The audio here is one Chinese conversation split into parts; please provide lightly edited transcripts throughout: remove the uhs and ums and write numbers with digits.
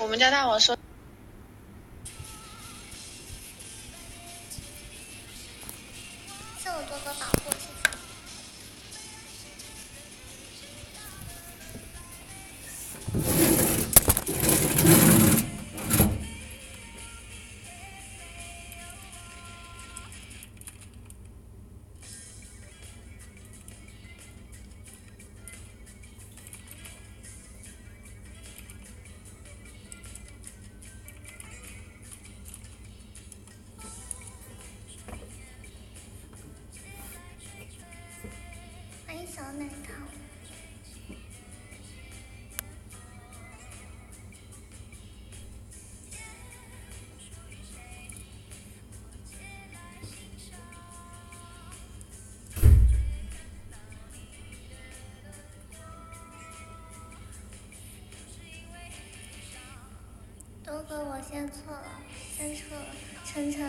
我们家大王说。 谢我多多保护，谢谢。欢迎小奶糖。多哥，我先错了，先撤了。晨晨，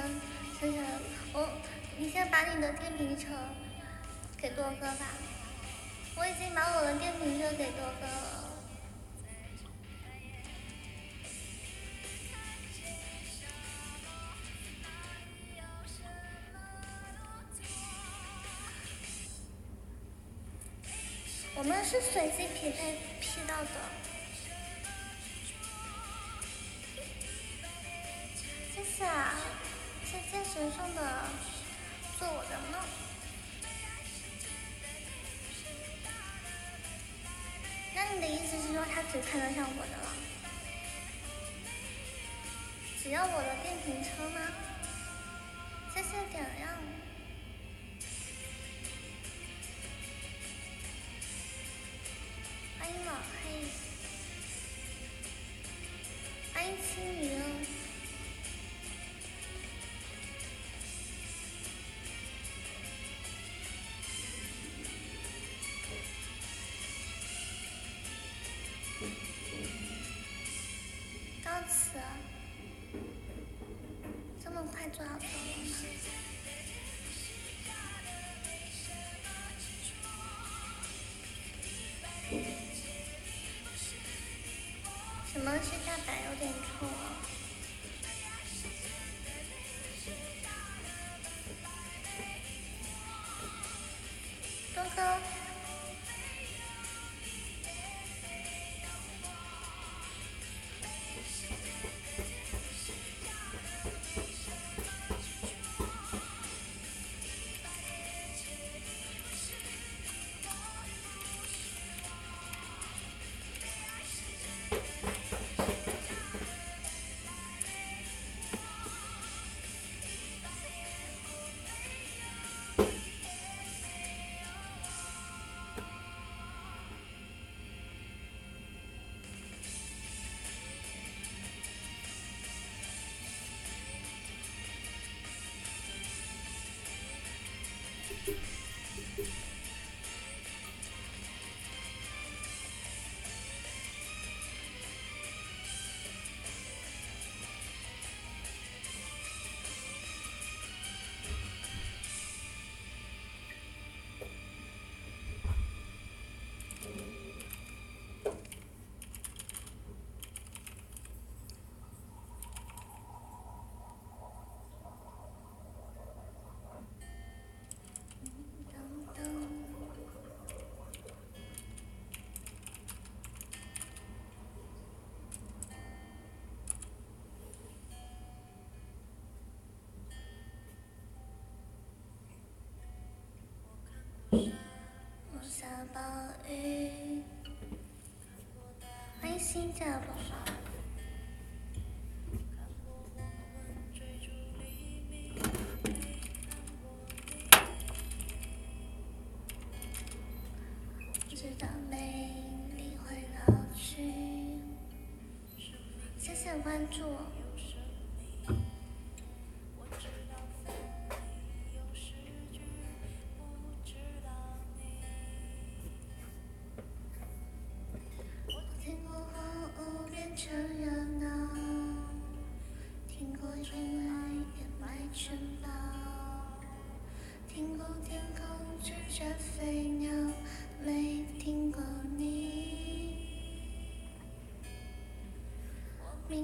你先把你的电瓶车给多哥吧。我已经把我的电瓶车给多哥了。我们是随机匹配 P 到的。谢谢啊，谢谢神圣的做我的梦。那你的意思是说他只看得上我的了？只要我的电瓶车吗？谢谢点亮。欢迎老黑，欢迎青云。到此，这么快就要走了吗？什么是大白有点错啊？多哥。我下暴雨，欢迎新加宝宝。直到美丽会老去。谢谢关注。听过荒芜变成热闹，听过春来掩埋城堡，听过天空追着飞鸟，没听过你。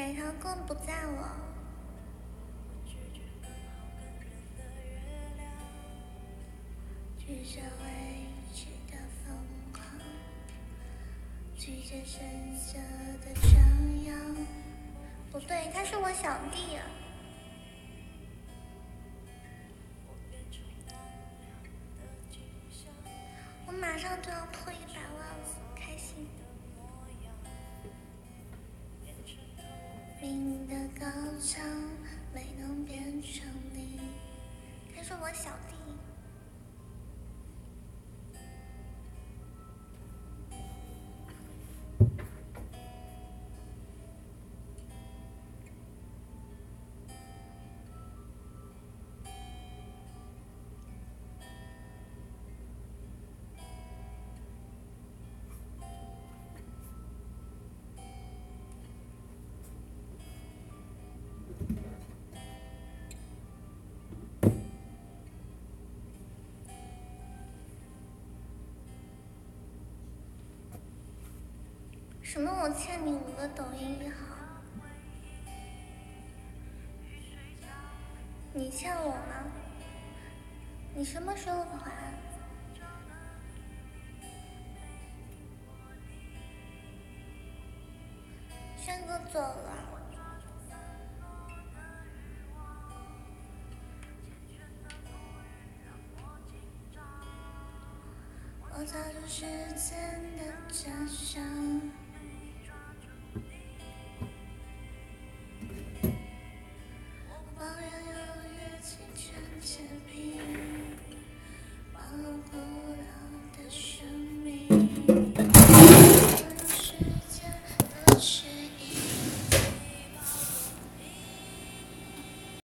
哪条歌不在我？举着未知的疯狂，举着深色的张扬。不对，他是我小弟啊。我马上就要破100万了，开心。明的高唱没能变成你，他是我小弟。什么？我欠你5个抖音1号？你欠我吗？你什么时候还？轩哥走了。我抓住时间的